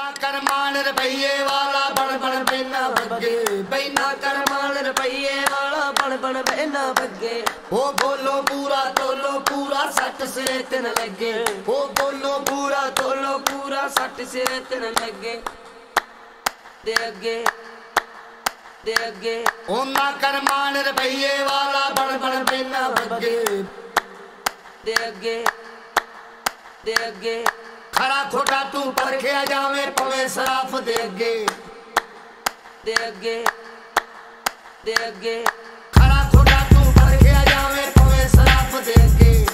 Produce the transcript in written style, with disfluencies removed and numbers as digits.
ना कर मान रुपये वाला बड़ बड़ बेना बगे, बैना कर मान रुपये वाला बड़ बड़ बेना बगे। ओ बोलो पूरा तोलो पूरा सट सिरे तेन लगे, ओ बोलो पूरा तोलो पूरा सट सिरे तेन लगे। दे अगे दे अगे ओ ना कर मान रुपये वाला बड़ बड़ बेना बगे, दे अगे दे अगे खरा खोटा तू परखिया जावे पवे सराफ दे अगे, दे अगे दे अगे खरा खोटा तू परखिया जावे पवे सराफ दे अगे।